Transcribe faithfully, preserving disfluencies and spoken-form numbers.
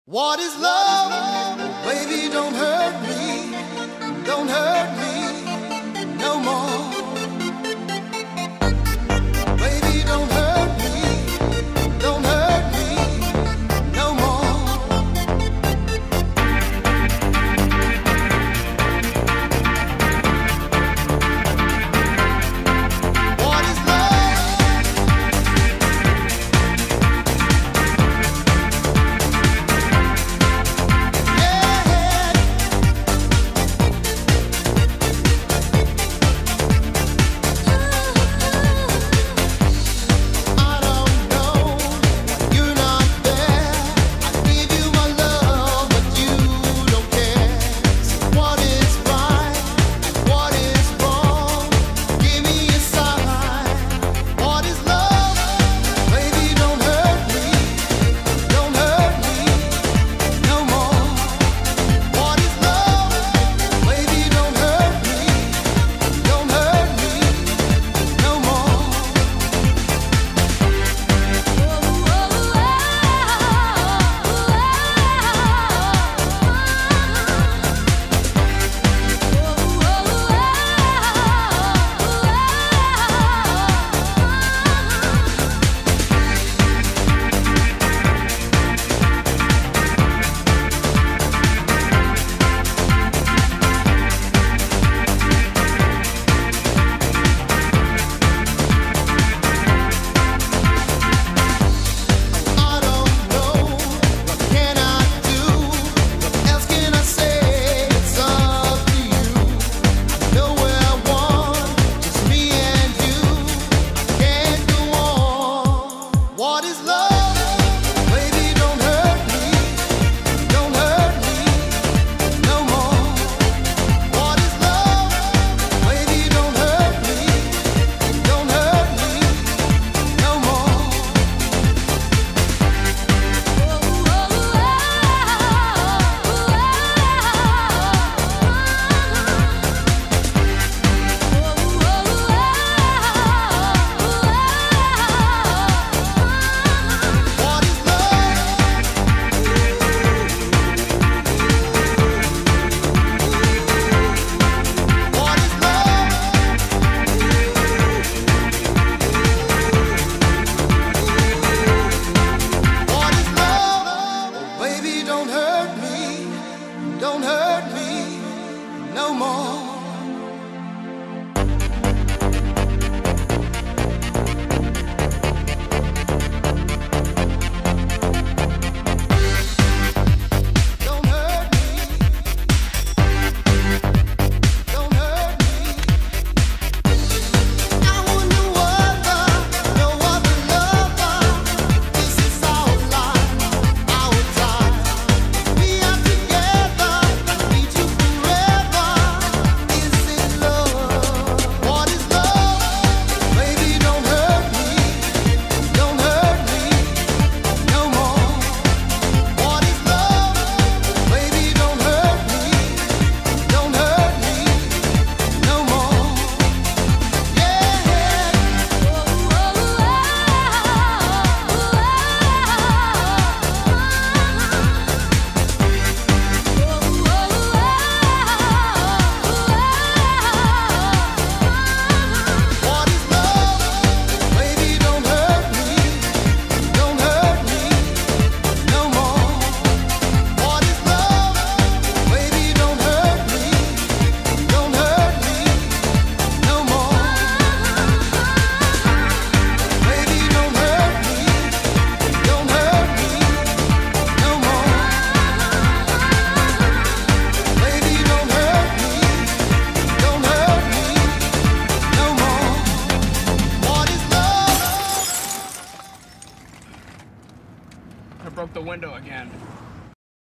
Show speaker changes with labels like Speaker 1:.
Speaker 1: What is love? Baby, don't hurt me, don't hurt me no more. Baby, don't hurt me, don't hurt me no more. What is love? Yeah. I don't know, you're not there. I give you my love, but you don't care. What is right and what is wrong? Give me a sign. What is love? Baby, don't hurt me, don't hurt me no more. What is love? Baby, don't hurt me, don't hurt me no more. I don't know, what can I do? What else can I say? It's up to you. Nowhere one, just me and you. Can't go on. What is love? Baby, don't hurt me, don't hurt me no more. What is love? Baby, don't hurt me, don't hurt me no more. What is love? What is love? What is love? Oh, baby, don't hurt me, don't hurt me no more. Don't hurt me, don't hurt me. I want no other, no other lover. This is our life, our time. We are together, need you forever. Is it love? What is love? Baby, don't hurt me, don't hurt me no more. What is love? Baby, don't hurt me, don't hurt me no more. Yeah. What is love? Baby, don't hurt me, don't hurt me no more. What is love? Baby, don't hurt me, don't hurt me no more. Baby, don't hurt me, don't hurt me no more. Baby, don't hurt me, don't hurt me no more. What is love?
Speaker 2: I broke the window again.